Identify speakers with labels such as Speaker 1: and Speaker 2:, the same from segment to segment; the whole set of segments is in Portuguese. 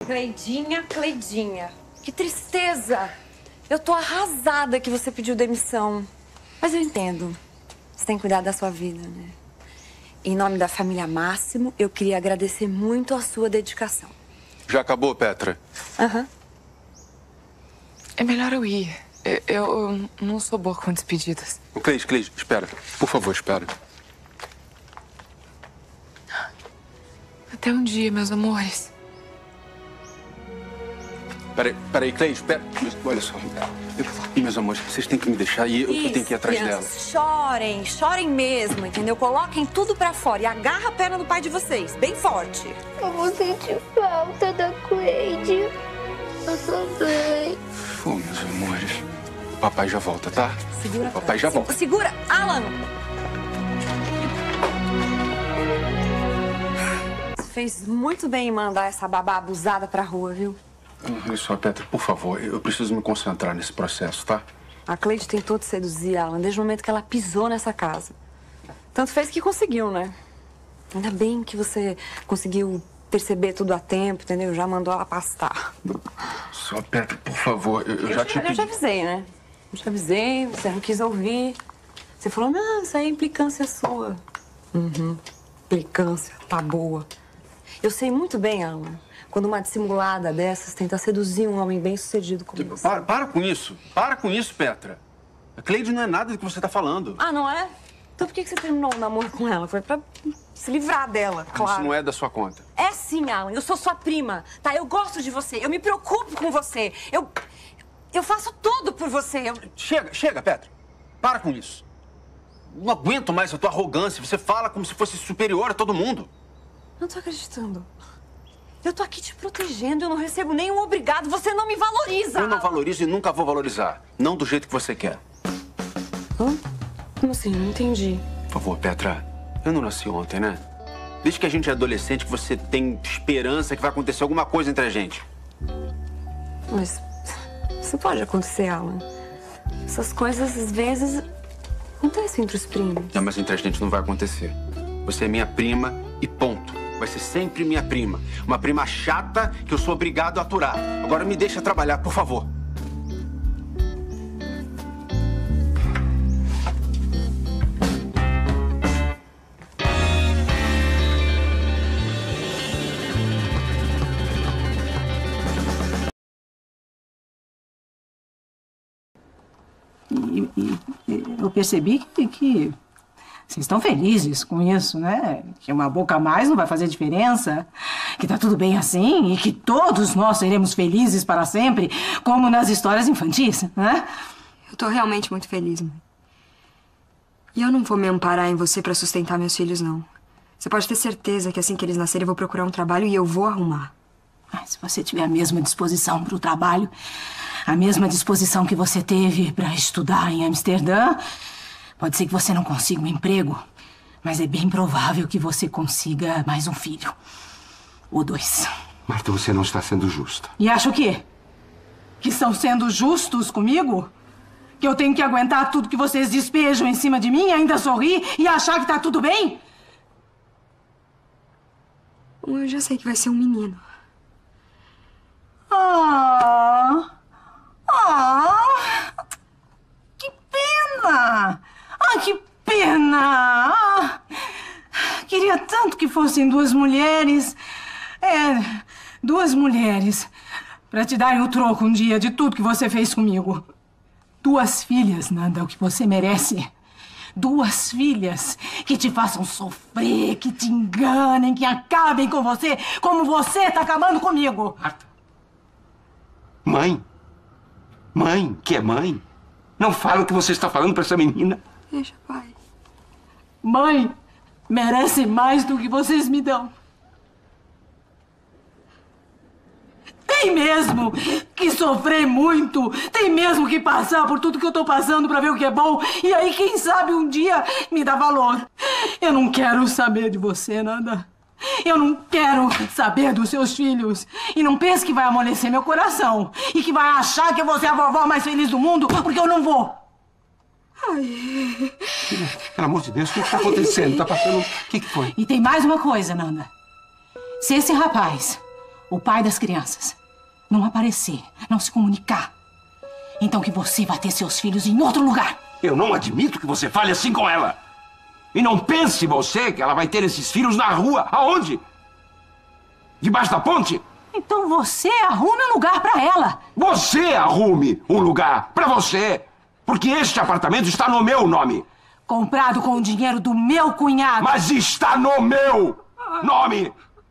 Speaker 1: Cleidinha, Cleidinha, que tristeza! Eu tô arrasada que você pediu demissão. Mas eu entendo. Você tem que cuidar da sua vida, né? Em nome da família Máximo, eu queria agradecer muito a sua dedicação.
Speaker 2: Já acabou, Petra?
Speaker 1: Aham.
Speaker 3: É melhor eu ir. Eu não sou boa com despedidas.
Speaker 2: Cleide, espera. Por favor, espera.
Speaker 3: Até um dia, meus amores.
Speaker 2: Peraí, Cleide, espera. Olha só. Meus amores, vocês têm que me deixar e eu tenho que ir atrás dela.
Speaker 1: Chorem mesmo, entendeu? Coloquem tudo pra fora e agarra a perna do pai de vocês, bem forte.
Speaker 4: Eu vou sentir falta da Cleide. Eu também.
Speaker 2: Pô, meus amores. O papai já volta, tá?
Speaker 1: Segura.
Speaker 2: O papai já volta.
Speaker 1: Segura, Alan! Você fez muito bem em mandar essa babá abusada pra rua, viu?
Speaker 2: Olha só, Petra, por favor, eu preciso me concentrar nesse processo, tá?
Speaker 1: A Cleide tentou te seduzir, Alan, desde o momento que ela pisou nessa casa. Tanto fez que conseguiu, né? Ainda bem que você conseguiu perceber tudo a tempo, entendeu? Já mandou ela pastar.
Speaker 2: Só, Petra, por favor, eu já te pedi.
Speaker 1: Eu já avisei, né? Eu já avisei, você não quis ouvir. Você falou, não, isso aí é implicância sua. Implicância, tá boa. Eu sei muito bem, Alan, quando uma dissimulada dessas tenta seduzir um homem bem-sucedido como você.
Speaker 2: Para com isso. Para com isso, Petra. A Cleide não é nada do que você tá falando.
Speaker 1: Ah, não é? Então por que você terminou o namoro com ela? Foi pra se livrar dela, claro.
Speaker 2: Isso não é da sua conta.
Speaker 1: É sim, Alan. Eu sou sua prima, tá? Eu gosto de você. Eu me preocupo com você. Eu faço tudo por você.
Speaker 2: Chega, Petra. Para com isso. Não aguento mais a tua arrogância. Você fala como se fosse superior a todo mundo.
Speaker 1: Não tô acreditando. Eu tô aqui te protegendo, eu não recebo nenhum obrigado. Você não me valoriza.
Speaker 2: Eu não valorizo e nunca vou valorizar. Não do jeito que você quer.
Speaker 1: Hã? Como assim? Não entendi.
Speaker 2: Por favor, Petra. Eu não nasci ontem, né? Desde que a gente é adolescente, que você tem esperança que vai acontecer alguma coisa entre a gente.
Speaker 1: Mas isso pode acontecer, Alan. Essas coisas, às vezes, acontecem entre os primos.
Speaker 2: Não, mas entre a gente não vai acontecer. Você é minha prima e ponto. Vai ser sempre minha prima. Uma prima chata que eu sou obrigado a aturar. Agora me deixa trabalhar, por favor.
Speaker 5: Eu percebi que vocês estão felizes com isso, né? Que uma boca a mais não vai fazer diferença, que tá tudo bem assim e que todos nós seremos felizes para sempre, como nas histórias infantis, né?
Speaker 6: Eu tô realmente muito feliz, mãe. E eu não vou me amparar em você pra sustentar meus filhos, não. Você pode ter certeza que assim que eles nascerem eu vou procurar um trabalho e eu vou arrumar.
Speaker 5: Se você tiver a mesma disposição para o trabalho, a mesma disposição que você teve para estudar em Amsterdã, pode ser que você não consiga um emprego, mas é bem provável que você consiga mais um filho. Ou 2.
Speaker 7: Marta, você não está sendo justa.
Speaker 5: E acha o quê? Que estão sendo justos comigo? Que eu tenho que aguentar tudo que vocês despejam em cima de mim, ainda sorrir e achar que tá tudo bem?
Speaker 6: Eu já sei que vai ser um menino.
Speaker 5: Que pena! Que pena! Queria tanto que fossem 2 mulheres. 2 mulheres. Pra te darem o troco um dia de tudo que você fez comigo. 2 filhas, Nanda, o que você merece. 2 filhas que te façam sofrer, que te enganem, que acabem com você como você tá acabando comigo.
Speaker 7: Marta. Mãe? Mãe? Que é mãe? Não fala o que você está falando para essa menina.
Speaker 6: Deixa, pai.
Speaker 5: Mãe merece mais do que vocês me dão. Tem mesmo que sofrer muito. Tem mesmo que passar por tudo que eu tô passando pra ver o que é bom. E aí, quem sabe, um dia me dá valor. Eu não quero saber de você, Nanda. Eu não quero saber dos seus filhos. E não pense que vai amolecer meu coração. E que vai achar que eu vou ser a vovó mais feliz do mundo, porque eu não vou.
Speaker 7: Ai. Pelo amor de Deus, o que está acontecendo? Tá passando... O que foi?
Speaker 5: E tem mais uma coisa, Nanda. Se esse rapaz o pai das crianças, não aparecer, não se comunicar, então que você vai ter seus filhos em outro lugar.
Speaker 7: Eu não admito que você fale assim com ela. E não pense você que ela vai ter esses filhos na rua. Aonde? Debaixo da ponte?
Speaker 5: Então você arrume um lugar pra ela.
Speaker 7: Você arrume um lugar pra você. Porque este apartamento está no meu nome.
Speaker 5: Comprado com o dinheiro do meu cunhado.
Speaker 7: Mas está no meu nome.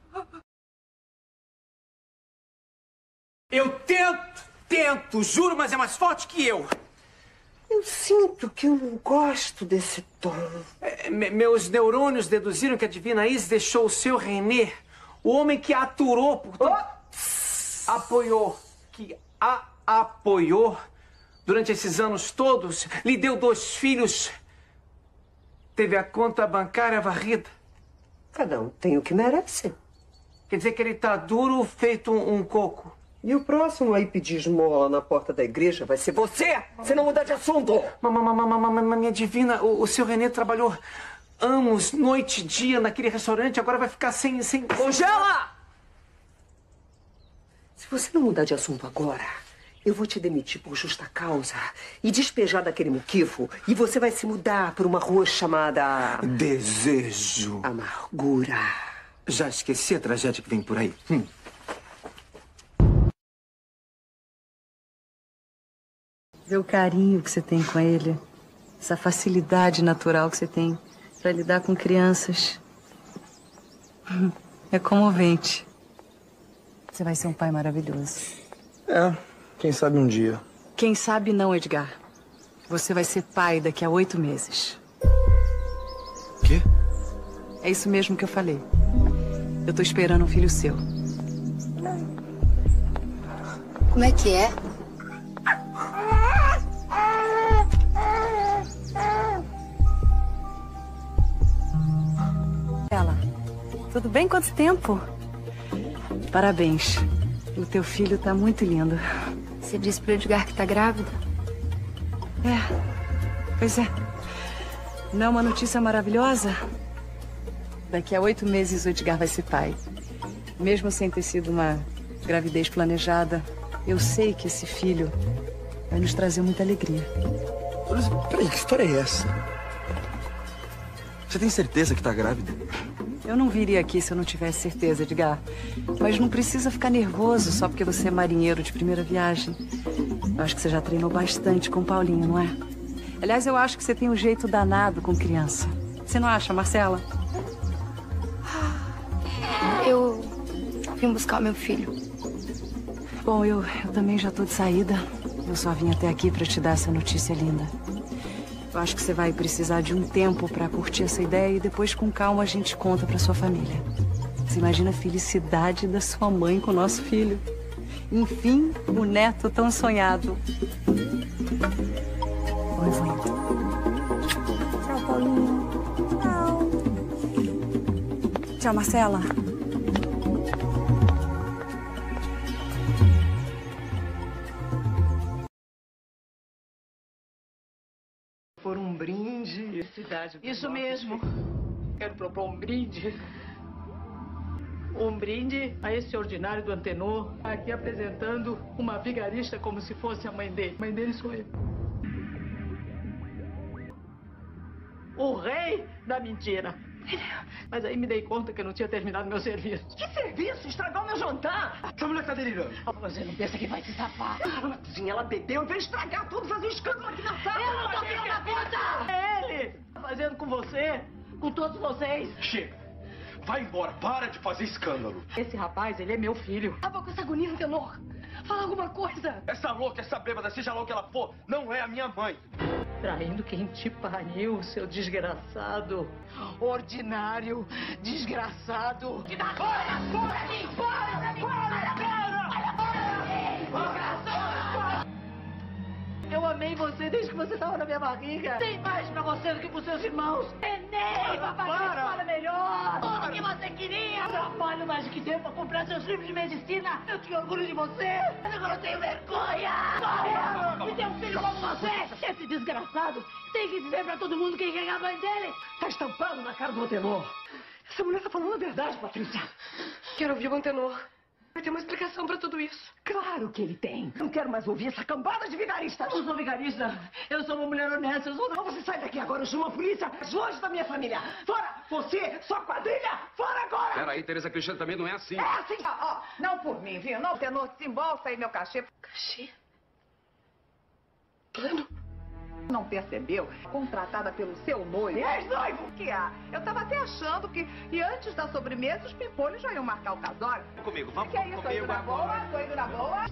Speaker 2: Eu tento, juro, mas é mais forte que eu.
Speaker 8: Eu sinto que eu não gosto desse tom.
Speaker 2: Meus neurônios deduziram que a Divina Isis deixou o seu René, o homem que a aturou por... apoiou durante esses anos todos, lhe deu 2 filhos, teve a conta bancária varrida.
Speaker 8: Cada um tem o que merece.
Speaker 2: Quer dizer que ele tá duro feito um coco.
Speaker 8: E o próximo aí pedir esmola na porta da igreja vai ser você, se não mudar de assunto.
Speaker 2: Minha Divina, o seu René trabalhou anos, noite e dia naquele restaurante, agora vai ficar sem...
Speaker 8: Congela! Se você não mudar de assunto agora, eu vou te demitir por justa causa e despejar daquele muquifo, e você vai se mudar por uma rua chamada...
Speaker 2: Desejo.
Speaker 8: Amargura.
Speaker 2: Já esqueci a tragédia que vem por aí.
Speaker 9: Ver o carinho que você tem com ele, essa facilidade natural que você tem para lidar com crianças. É comovente. Você vai ser um pai maravilhoso.
Speaker 10: Quem sabe um dia.
Speaker 9: Quem sabe não, Edgar. Você vai ser pai daqui a 8 meses.
Speaker 10: Quê?
Speaker 9: É isso mesmo que eu falei. Eu tô esperando um filho seu.
Speaker 4: Como é que é?
Speaker 9: Ela, tudo bem? Quanto tempo? Parabéns. O teu filho tá muito lindo.
Speaker 4: Você disse pro Edgar que tá grávida?
Speaker 9: Pois é. Não é uma notícia maravilhosa? Daqui a 8 meses o Edgar vai ser pai. Mesmo sem ter sido uma gravidez planejada, eu sei que esse filho vai nos trazer muita alegria.
Speaker 10: Peraí, que história é essa? Você tem certeza que tá grávida?
Speaker 9: Eu não viria aqui se eu não tivesse certeza, Edgar. Mas não precisa ficar nervoso só porque você é marinheiro de primeira viagem. Eu acho que você já treinou bastante com o Paulinho, não é? Aliás, eu acho que você tem um jeito danado com criança. Você não acha, Marcela?
Speaker 4: Eu vim buscar o meu filho.
Speaker 9: Bom, eu também já tô de saída. Eu só vim até aqui pra te dar essa notícia linda. Eu acho que você vai precisar de um tempo pra curtir essa ideia e depois, com calma, a gente conta pra sua família. Você imagina a felicidade da sua mãe com o nosso filho. Enfim, o neto tão sonhado. Oi, vou. Tchau, Paulinho. Tchau. Tchau, Marcela.
Speaker 11: Por um brinde. Cidade. Isso mesmo. Quero propor um brinde. Um brinde a esse ordinário do Antenor, aqui apresentando uma vigarista como se fosse a mãe dele. A mãe dele sou eu. O rei da mentira. Mas aí me dei conta que eu não tinha terminado meu serviço.
Speaker 8: Que serviço? Estragou meu jantar.
Speaker 11: Essa mulher tá delirando. Você não pensa que vai se safar?
Speaker 8: Na cozinha ela bebeu e veio estragar tudo, fazer um escândalo aqui na sala.
Speaker 11: Eu não tô filho da puta! É ele! Fazendo com você, com todos vocês.
Speaker 10: Chega. Vai embora. Para de fazer escândalo.
Speaker 11: Esse rapaz, ele é meu filho.
Speaker 4: Acaba com essa agonia, Antenor. Fala alguma coisa.
Speaker 10: Essa louca, essa bêbada, seja lá o que ela for, não é a minha mãe.
Speaker 11: Traindo quem te pariu, seu desgraçado. Ordinário, desgraçado. Que dá fora! Fora de mim! Fora de mim! Desgraçado! Eu amei você desde que você estava na minha barriga. Tem mais pra você do que pros seus irmãos. Enem, papai, uma escola melhor. Tudo que você queria. Trabalho mais do que deu pra comprar seus livros de medicina. Eu tinha orgulho de você. Mas agora eu tenho vergonha. Corre! Me dê um filho como você. Esse desgraçado tem que dizer pra todo mundo quem é a mãe dele. Tá estampado na cara do Antenor. Essa mulher tá falando a verdade, Patrícia.
Speaker 4: Quero ouvir o Antenor.
Speaker 11: Vai ter uma explicação pra tudo isso.
Speaker 8: Claro que ele tem. Não quero mais ouvir essa cambada de vigaristas.
Speaker 11: Eu não sou vigarista. Eu sou uma mulher honesta. Eu sou...
Speaker 8: Não, você sai daqui agora. Eu chamo a polícia. Longe da minha família. Fora! Você, sua quadrilha! Fora agora!
Speaker 2: Peraí, Tereza Cristina, também não é assim.
Speaker 8: É assim!
Speaker 12: Ó, não por mim, viu? Não tenor, desembolsa aí meu cachê.
Speaker 11: Cachê? Plano?
Speaker 12: Não percebeu? Contratada pelo seu noivo.
Speaker 8: Ex-noivo!
Speaker 12: Que há? Eu tava até achando que antes da sobremesa os pimpolhos já iam marcar o casório.
Speaker 2: Comigo, vamos
Speaker 12: Que é isso? Tô indo na boa? Tô indo na boa?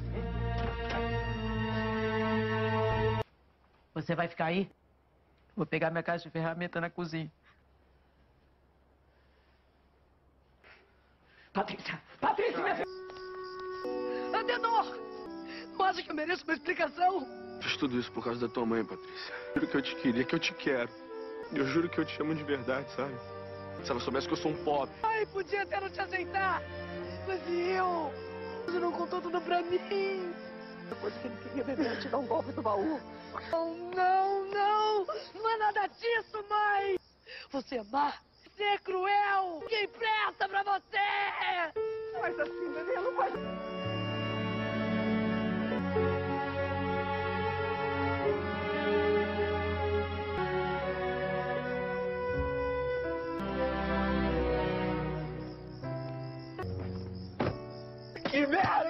Speaker 11: Você vai ficar aí? Vou pegar minha caixa de ferramenta na cozinha.
Speaker 8: Patrícia! Patrícia, minha filha!
Speaker 11: Adenor! Não acha que eu mereço uma explicação?
Speaker 13: Fiz tudo isso por causa da tua mãe, Patrícia. Juro que eu te queria, que eu te quero. Eu juro que eu te amo de verdade, sabe? Se ela soubesse que eu sou um pobre.
Speaker 11: Ai, podia até não te aceitar. Mas e eu? Você não contou tudo pra mim.
Speaker 8: Depois que ele queria beber, tirar um golpe do baú.
Speaker 11: Não, não! Não é nada disso, mãe! Você é má, você é cruel! Quem presta pra você?
Speaker 8: Faz assim, bebê, não faz... Que merda!